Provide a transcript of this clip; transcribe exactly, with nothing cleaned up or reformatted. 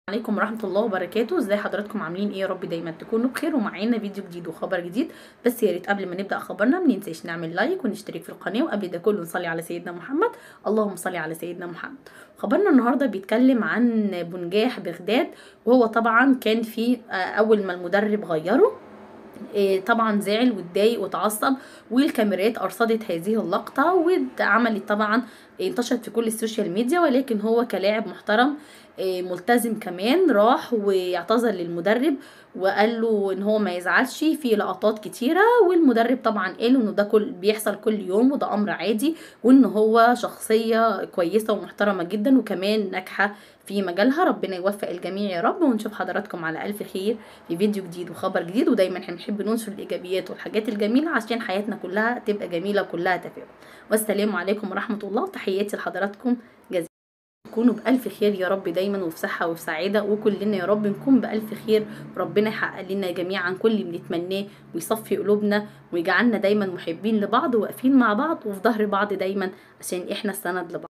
عليكم ورحمة الله وبركاته. ازاي حضراتكم عاملين ايه؟ يا رب دايما تكونوا بخير ومعانا فيديو جديد وخبر جديد. بس يا ريت قبل ما نبدا خبرنا ما ننساش نعمل لايك ونشترك في القناه، وقبل ده كله نصلي على سيدنا محمد. اللهم صل على سيدنا محمد. خبرنا النهارده بيتكلم عن بنجاح بغداد، وهو طبعا كان في اول ما المدرب غيره طبعا زعل واتضايق واتعصب، والكاميرات ارصدت هذه اللقطه واتعملت طبعا انتشرت في كل السوشيال ميديا. ولكن هو كلاعب محترم ملتزم كمان راح واعتذر للمدرب وقال له ان هو ما يزعلش في لقطات كتيره، والمدرب طبعا قال انه ده كل بيحصل كل يوم وده امر عادي، وان هو شخصيه كويسه ومحترمه جدا وكمان ناجحه في مجالها. ربنا يوفق الجميع يا رب، ونشوف حضراتكم على الف خير في فيديو جديد وخبر جديد. ودايما احنا بنحب ننشر الايجابيات والحاجات الجميله عشان حياتنا كلها تبقى جميله وكلها تفاؤل. والسلام عليكم ورحمه الله، تحياتي لحضراتكم جزيلا. تكونوا بألف خير يا رب دايما، وفي صحة وفي سعادة، وكلنا يا رب نكون بألف خير، وربنا يحقق لنا جميعا كل اللي بنتمناه ويصفي قلوبنا ويجعلنا دايما محبين لبعض وواقفين مع بعض وفي ظهر بعض دايما عشان احنا السند لبعض.